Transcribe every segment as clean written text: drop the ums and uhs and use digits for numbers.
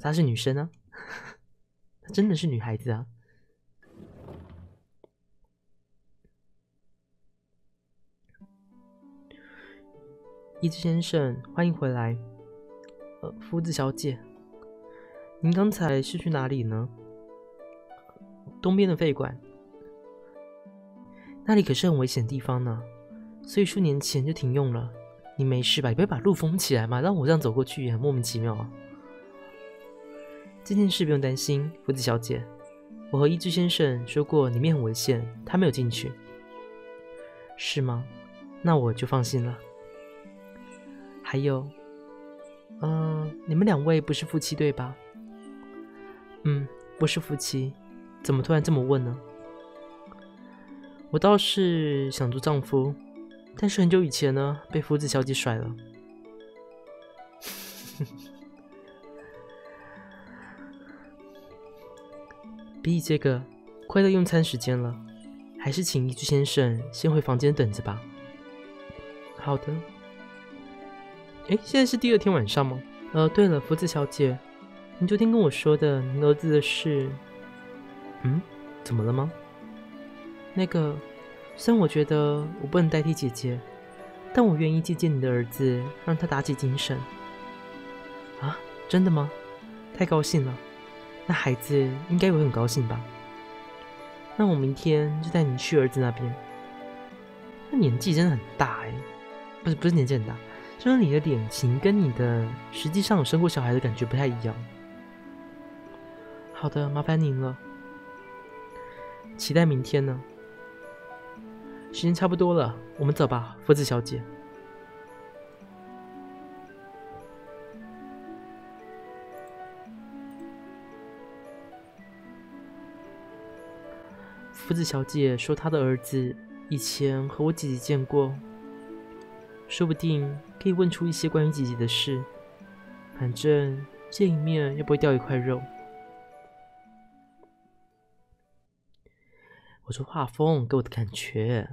她是女生啊，她真的是女孩子啊。一之先生，欢迎回来。夫子小姐，您刚才是去哪里呢？东边的肺馆，那里可是很危险的地方呢，所以数年前就停用了。你没事吧？你不会把路封起来吗？让我这样走过去也很莫名其妙啊。这件事不用担心，夫子小姐，我和一之先生说过里面很危险，他没有进去。是吗？那我就放心了。还有，你们两位不是夫妻对吧？不是夫妻，怎么突然这么问呢？我倒是想做丈夫，但是很久以前呢，被夫子小姐甩了。比起这个，快到用餐时间了，还是请一之先生先回房间等着吧。好的。现在是第二天晚上吗？对了，福子小姐，您昨天跟我说的您儿子的事，怎么了吗？那个，虽然我觉得我不能代替姐姐，但我愿意借鉴你的儿子，让他打起精神。啊，真的吗？太高兴了，那孩子应该会很高兴吧？那我明天就带你去儿子那边。他年纪真的很大不是年纪很大。就是你的脸型跟你的实际上有生过小孩的感觉不太一样。好的，麻烦您了。期待明天呢。时间差不多了，我们走吧，福子小姐。福子小姐说她的儿子以前和我姐姐见过，说不定可以问出一些关于姐姐的事，反正见一面又不会掉一块肉。我说画风给我的感觉，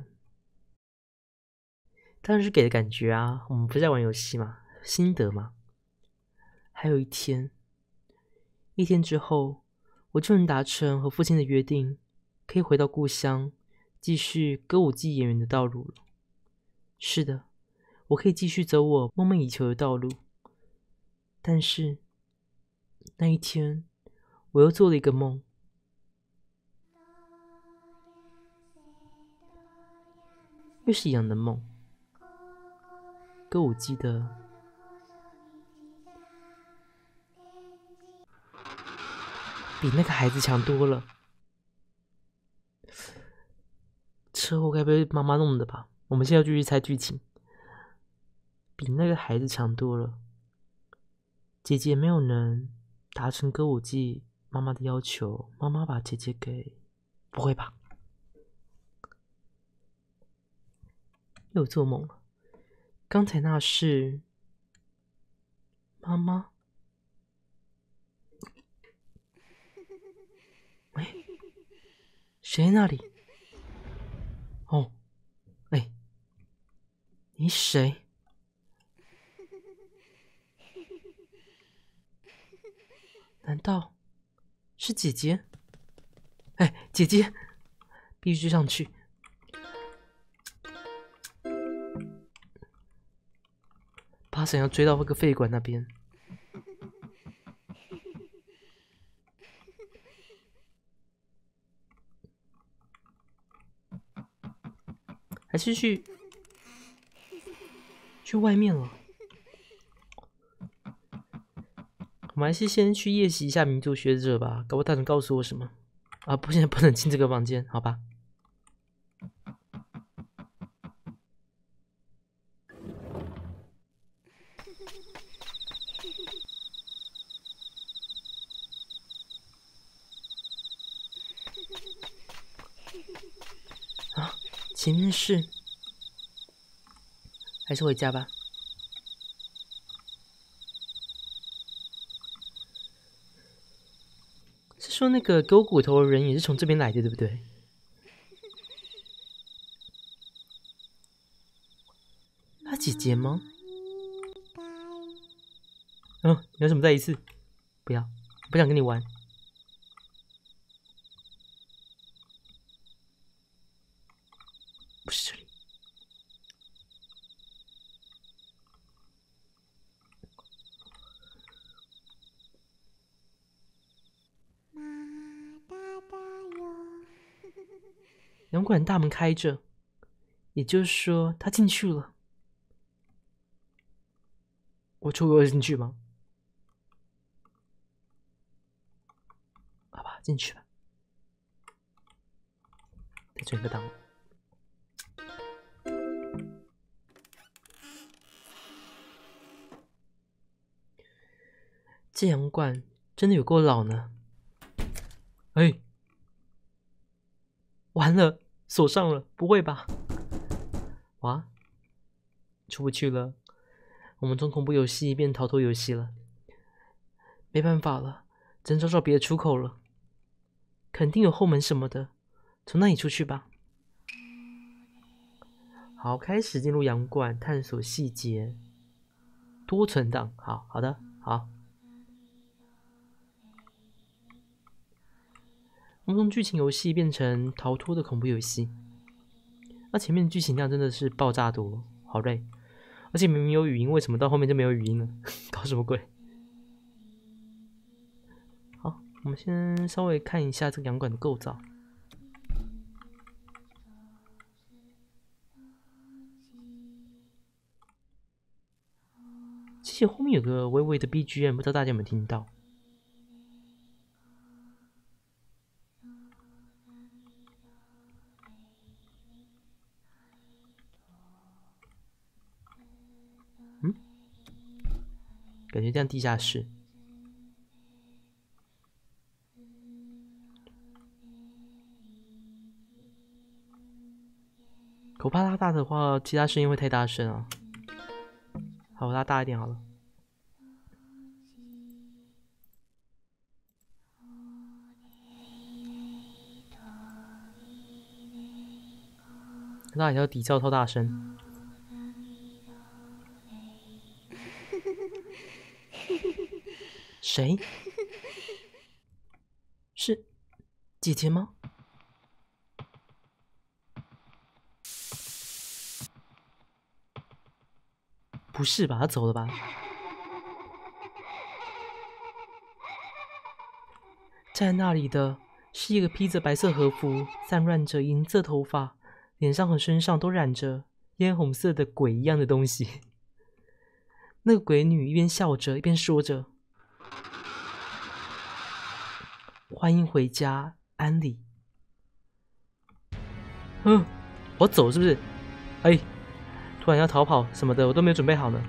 当然是给的感觉啊，我们不是在玩游戏嘛，心得嘛。还有一天之后，我就能达成和父亲的约定，可以回到故乡，继续歌舞伎演员的道路了。是的，我可以继续走我梦寐以求的道路。但是那一天，我又做了一个梦，又是一样的梦，歌舞伎的，比那个孩子强多了。车祸该不会妈妈弄的吧？我们现在继续猜剧情。比那个孩子强多了。姐姐没有能达成歌舞伎妈妈的要求，妈妈把姐姐给……不会吧？又做梦了。刚才那是妈妈？谁在那里？哦，你谁？难道是姐姐？姐姐，必须追上去！他想要追到那个肺管那边。还是去外面了？我们还是先去夜袭一下民族学者吧，搞不好他能告诉我什么啊！不行，不能进这个房间，好吧？啊，前面是，还是回家吧。是说那个给我骨头的人也是从这边来的，对不对？他姐姐吗？你要怎么再一次？不要。 不想跟你玩。不是这里。洋馆大门开着，也就是说他进去了。我出国进去吗？好吧，进去吧。再转个档。这洋馆真的有够老呢。哎，完了，锁上了，不会吧？哇，出不去了。我们从恐怖游戏变逃脱游戏了，没办法了，只能找别的出口了。肯定有后门什么的，从那里出去吧。好，开始进入洋馆，探索细节。多存档，好的，好。我们从剧情游戏变成逃脱的恐怖游戏。那前面的剧情量真的是爆炸多，好累。而且明明有语音，为什么到后面就没有语音了？搞什么鬼？好，我们先稍微看一下这个洋馆的构造。其实后面有个微微的 BGM， 不知道大家有没有听到？感觉像地下室。口怕拉大的话，其他声音会太大声啊。好，我拉大一点好了。那也要底噪超大声。谁？是姐姐吗？不是吧？她走了吧？站在那里的是一个披着白色和服、散乱着银色头发、脸上和身上都染着嫣红色的鬼一样的东西。那个鬼女一边笑着，一边说着：“欢迎回家，安里。”我走是不是？哎，突然要逃跑什么的，我都没有准备好呢。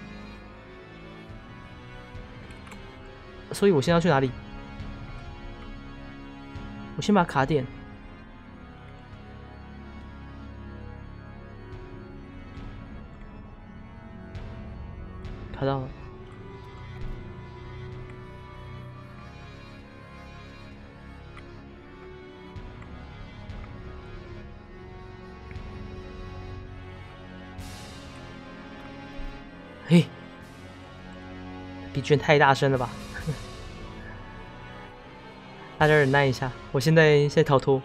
所以我现在要去哪里？我先把卡点。卡到了。嘿，BGM太大声了吧？大家忍耐一下，我现在逃脱。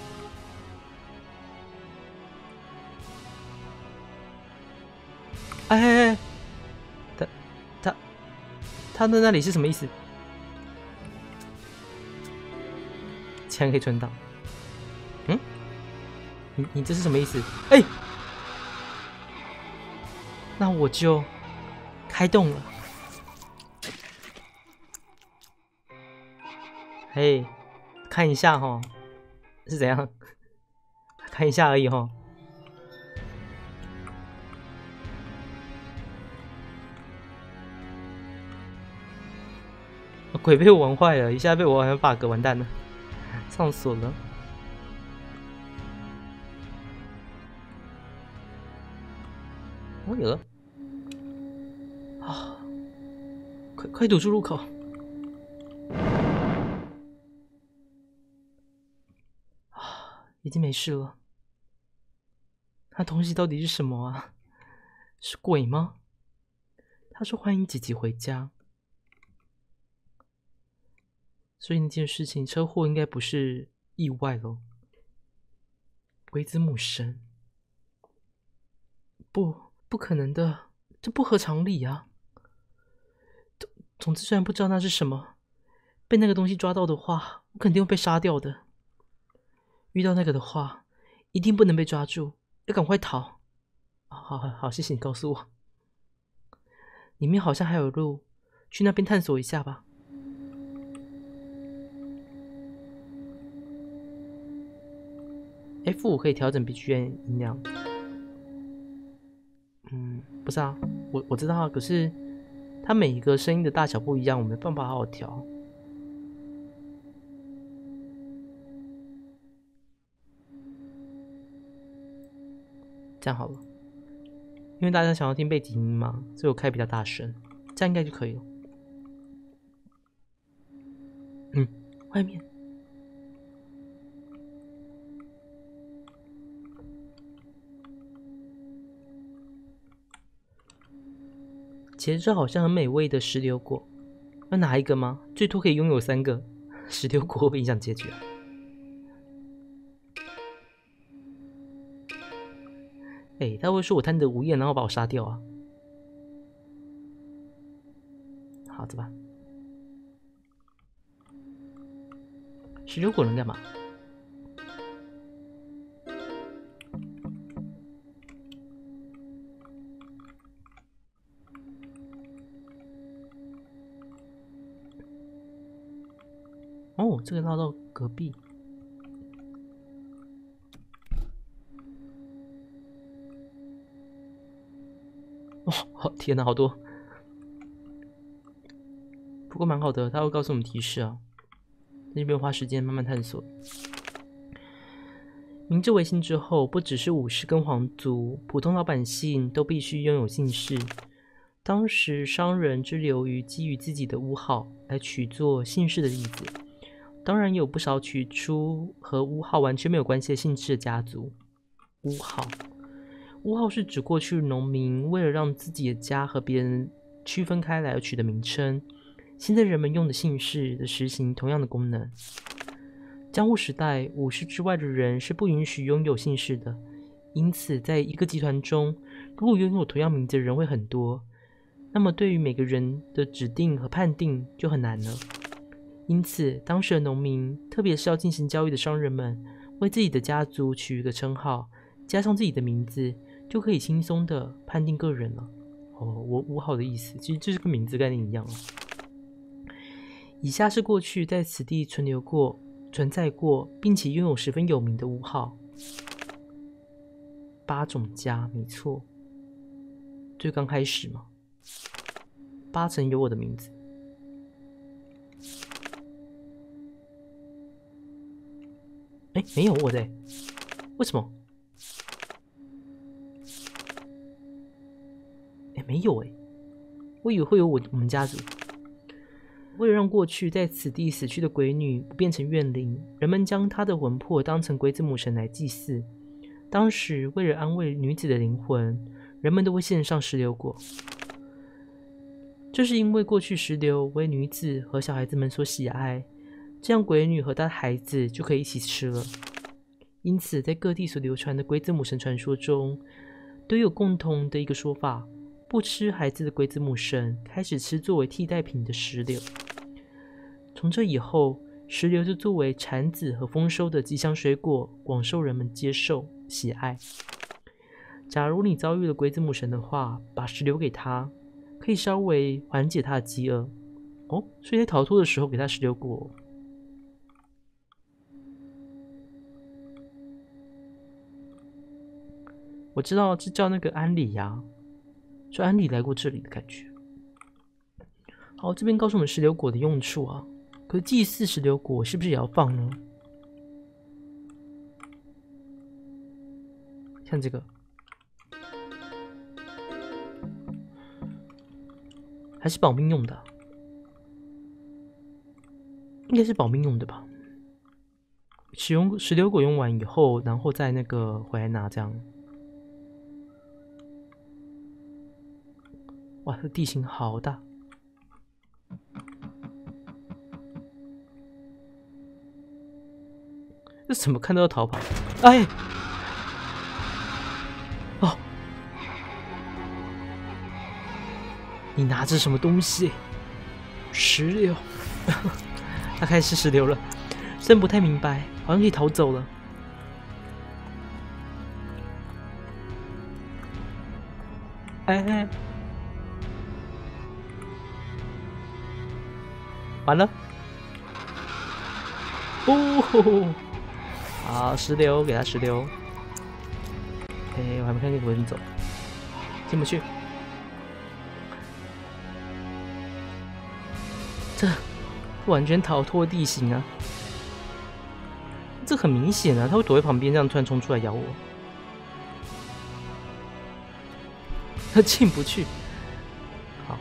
哎，他的那里是什么意思？竟然可以存档？你这是什么意思？哎，那我就开动了。嘿，看一下哈，是怎样？看一下而已哈。鬼被我玩坏了，一下被我玩 bug， 完蛋了，上锁了。我有了啊！快堵住入口！啊，已经没事了。那东西到底是什么啊？是鬼吗？他说欢迎姐姐回家。 所以那件事情，车祸应该不是意外咯。鬼子母神，不可能的，这不合常理啊！总之，虽然不知道那是什么，被那个东西抓到的话，我肯定会被杀掉的。遇到那个的话，一定不能被抓住，要赶快逃。好，谢谢你告诉我。里面好像还有路，去那边探索一下吧。F5可以调整 BGM 音量。不是啊，我知道啊，可是它每一个声音的大小不一样，我没办法好好调。这样好了，因为大家想要听背景音嘛，所以我开比较大声，这样应该就可以了。外面。其实这好像很美味的石榴果，要拿一个吗？最多可以拥有3个。石榴果会不会影响结局啊？他会说我贪得无厌，然后把我杀掉啊？好，走吧。石榴果能干嘛？哦，这个绕到隔壁。哦，天哪，好多。不过蛮好的，他会告诉我们提示啊，在那边花时间慢慢探索。明治维新之后，不只是武士跟皇族，普通老百姓都必须拥有姓氏。当时商人之流于基于自己的屋号来取作姓氏的例子，当然也有不少取出和屋号完全没有关系的姓氏的家族。屋号是指过去农民为了让自己的家和别人区分开来而取的名称，现在人们用的姓氏的实行同样的功能。江户时代，武士之外的人是不允许拥有姓氏的，因此在一个集团中，如果拥有同样名字的人会很多，那么对于每个人的指定和判定就很难了。因此，当时的农民，特别是要进行交易的商人们，为自己的家族取一个称号，加上自己的名字，就可以轻松的判定个人了。我屋号的意思，其实就是跟名字概念一样。以下是过去在此地存在过，并且拥有十分有名的屋号。八种家，没错，就刚开始嘛。8层有我的名字。没有我的，为什么？没有我以为会有我们家族。为了让过去在此地死去的鬼女不变成怨灵，人们将她的魂魄当成鬼子母神来祭祀。当时为了安慰女子的灵魂，人们都会献上石榴果。这是因为过去石榴为女子和小孩子们所喜爱，这样鬼女和她的孩子就可以一起吃了。因此，在各地所流传的鬼子母神传说中，都有共同的一个说法：不吃孩子的鬼子母神开始吃作为替代品的石榴。从这以后，石榴就作为产子和丰收的吉祥水果，广受人们接受喜爱。假如你遭遇了鬼子母神的话，把石榴给他，可以稍微缓解他的饥饿。所以在逃脱的时候给他石榴果。我知道这叫那个安里呀，说安里来过这里的感觉。好，这边告诉我们石榴果的用处啊。可是祭祀石榴果是不是也要放呢？像这个，还是保命用的？应该是保命用的吧。使用石榴果用完以后，然后再那个回来拿这样。哇，这地形好大。 这怎么看到要逃跑？哎，哦，你拿着什么东西？石榴，他开始石榴了。虽然不太明白，好像可以逃走了。哎，完了！哦，好，石榴，给他石榴。哎，我还没看见鬼人走，进不去。这完全逃脱地形啊！这很明显啊，他会躲在旁边，这样突然冲出来咬我。他进不去。好，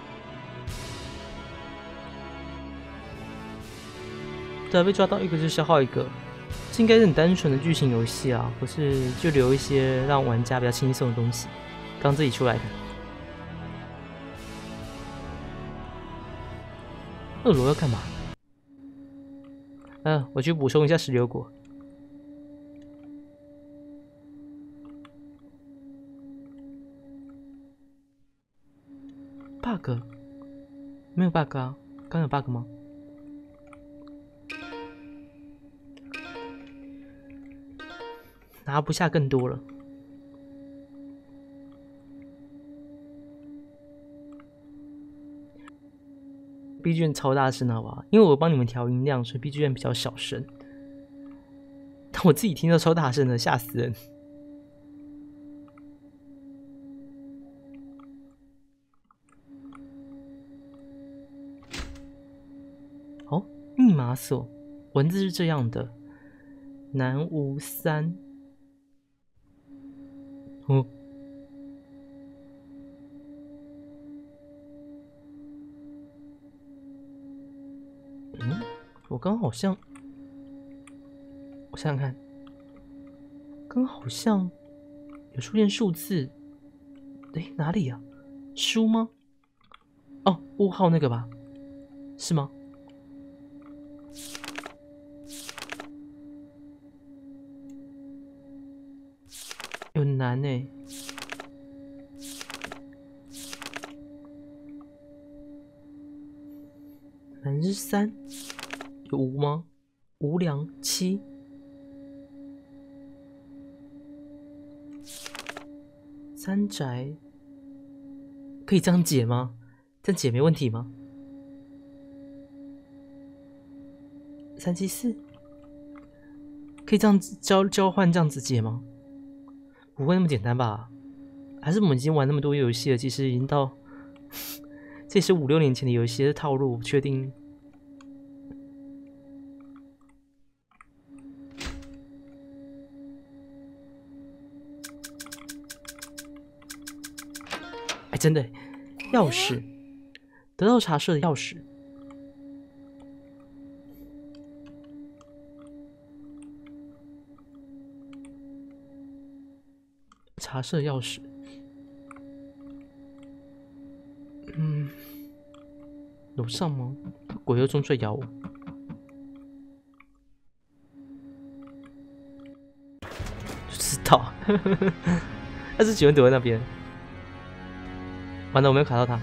对啊，被抓到一个就消耗一个，这应该是很单纯的剧情游戏啊，可是就留一些让玩家比较轻松的东西。刚自己出来的。恶罗要干嘛？我去补充一下石榴果。bug 没有 bug 啊？刚有 bug 吗？拿不下更多了。BGM 超大声好不好？因为我帮你们调音量，所以 BGM 比较小声。但我自己听到超大声的，吓死人！哦，密码锁，文字是这样的：南无三。哦。我刚好像，我想想看，刚好像有出现数字，哪里啊？书吗？哦，物号那个吧？是吗？有难欸。难是3，有无吗？无良7，三宅可以这样解吗？这样解没问题吗？374可以这样交换这样子解吗？不会那么简单吧？还是我们已经玩那么多游戏了，其实已经到这也是5、6年前的游戏的套路，不确定。哎，真的，钥匙，得到茶社的钥匙，茶社钥匙。楼上吗？鬼又冲出来咬我。就知道，他是喜欢躲在那边。完了，我没有卡到他。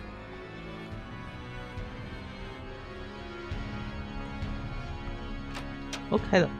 哦，开了。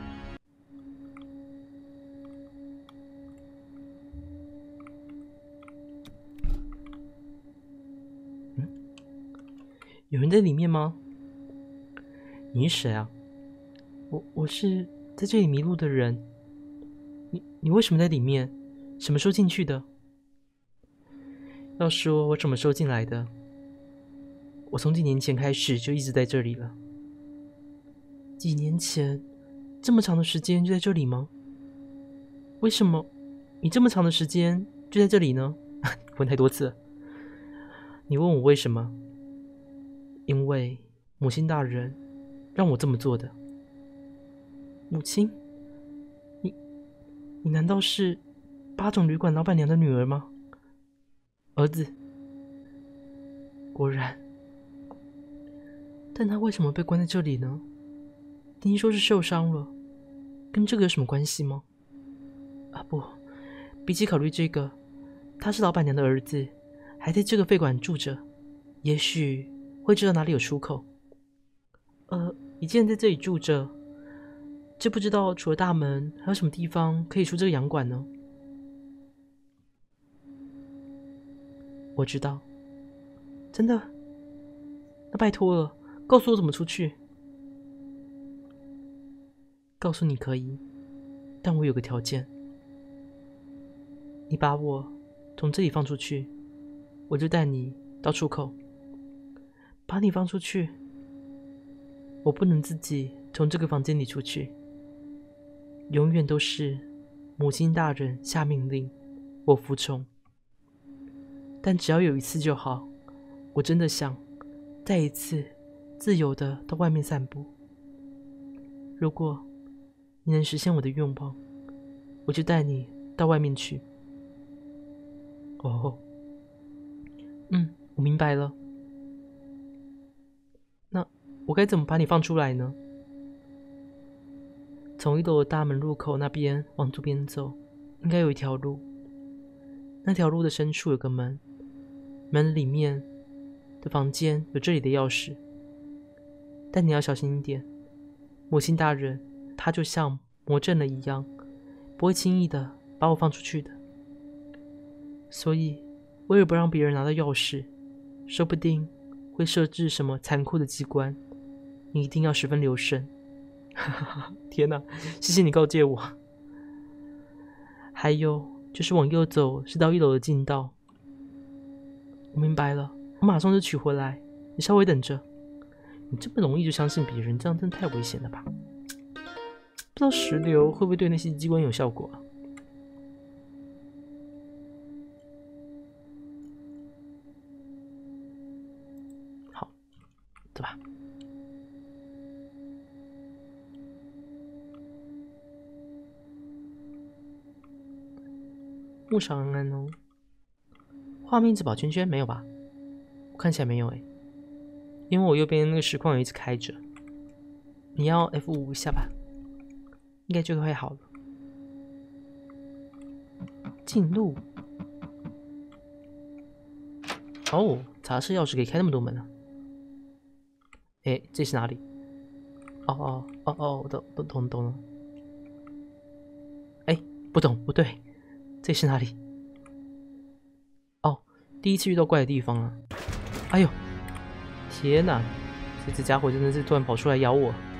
有人在里面吗？你是谁啊？我是在这里迷路的人。你为什么在里面？什么时候进去的？要说我什么时候进来的？我从几年前开始就一直在这里了。几年前？这么长的时间就在这里吗？为什么你这么长的时间就在这里呢？问太多次了。你问我为什么？因为母亲大人让我这么做的。母亲？你难道是8种旅馆老板娘的女儿吗？儿子。果然。但他为什么被关在这里呢？听说是受伤了。 跟这个有什么关系吗？啊不，比起考虑这个，他是老板娘的儿子，还在这个废馆住着，也许会知道哪里有出口。你既然在这里住着，就不知道除了大门，还有什么地方可以出这个洋馆呢？我知道，真的？那拜托了，告诉我怎么出去。告诉你可以，但我有个条件。你把我从这里放出去，我就带你到出口。把你放出去，我不能自己从这个房间里出去，永远都是母亲大人下命令，我服从。但只要有一次就好，我真的想再一次自由的到外面散步。如果你能实现我的愿望，我就带你到外面去。哦，我明白了。那我该怎么把你放出来呢？从1楼的大门入口那边往左边走，应该有一条路。那条路的深处有个门，门里面的房间有这里的钥匙。但你要小心一点，母亲大人她就像魔怔了一样，不会轻易的把我放出去的。所以为了不让别人拿到钥匙，说不定会设置什么残酷的机关，你一定要十分留神。天哪，谢谢你告诫我。还有就是往右走是到1楼的进道。我明白了，我马上就取回来，你稍微等着。你这么容易就相信别人，这样真的太危险了吧？不知道石榴会不会对那些机关有效果啊？好，走吧。木上安安哦，画面一直跑圈圈没有吧？我看起来没有欸，因为我右边那个实况有一直开着。你要 F5 一下吧，应该就会好了。进入。哦，茶室钥匙可以开那么多门啊！诶，这是哪里？哦，我懂了。诶，不懂，不对，这是哪里？哦，第一次遇到怪的地方啊！哎呦，天哪，这只家伙真的是突然跑出来咬我！